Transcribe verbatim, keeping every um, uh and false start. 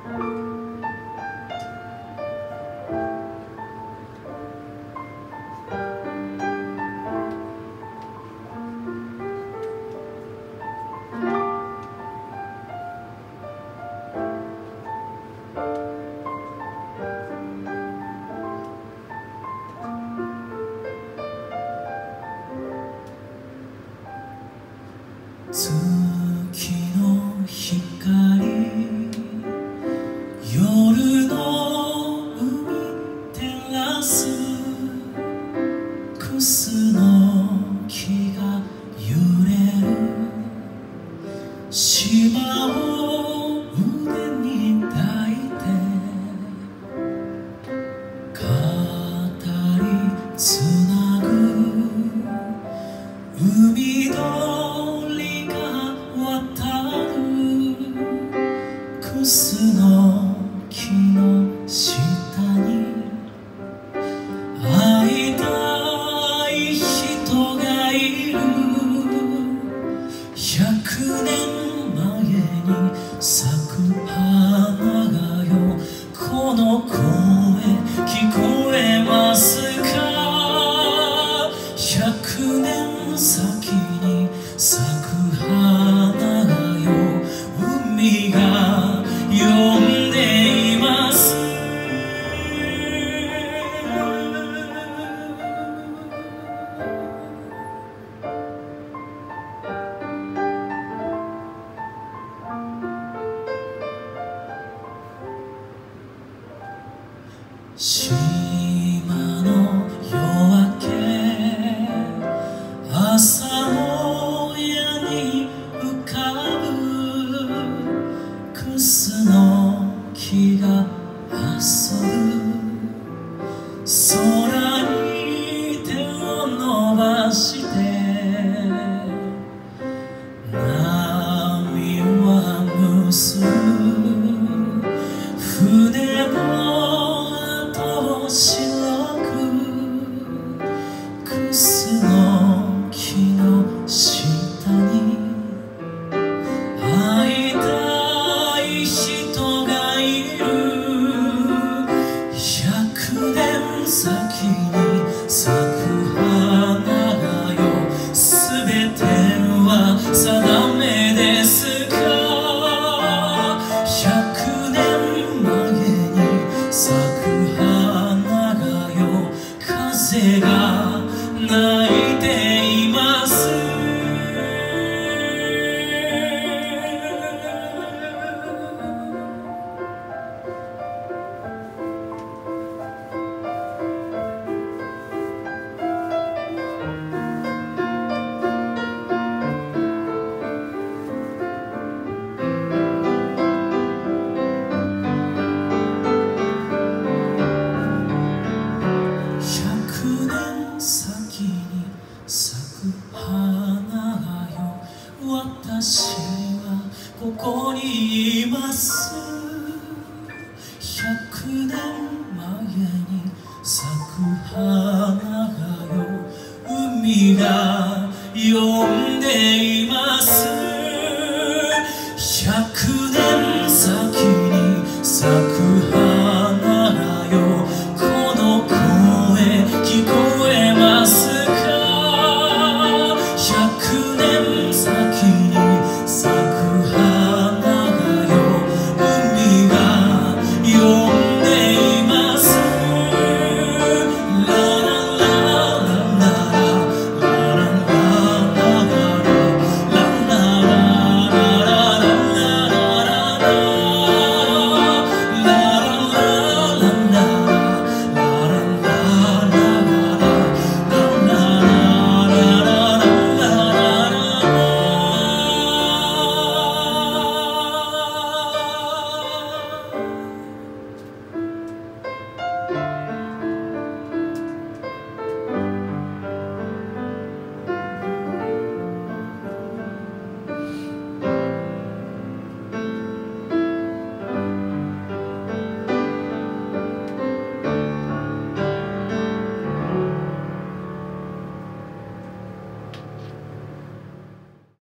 月の光、夜の海照らすクスの木が揺れる、島を腕に抱いて語りつなぐ海鳥が渡るクスの木の下に会いたい人がいる。百年前に咲く花がよ、この声聞こえますか。百年先に咲く花がよ、海が呼んでいます。島の夜明け、朝もやに浮かぶクスの木が遊ぶ。空に手を伸ばして波は結ぶ。船の跡を白くクスの木の下に会いたい人がいる。百年先に咲く花がよ、すべては定めですか。百年前に咲く花がよ、風が泣いています。百年先に咲く花がよ、私はここにいます。百年前に咲く花がよ、海が呼んでいます。百年先に咲く花